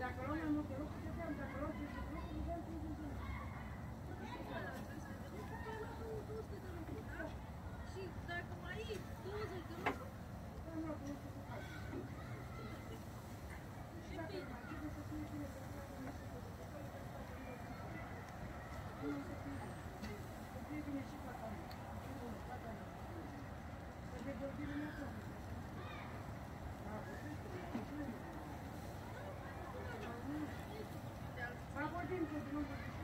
dacă luăm mai multe lucruri, puteam, dacă luăm 30 lucruri, puteam 30 de lucruri. Și dacă mai iei 20 de lucruri, am luat 200 de faci. Și dacă mai trebuie să fie bine, să fie bine și să fie bine și fata mea. Să fie vorbire mea acolo. Să vorbim cu drumul.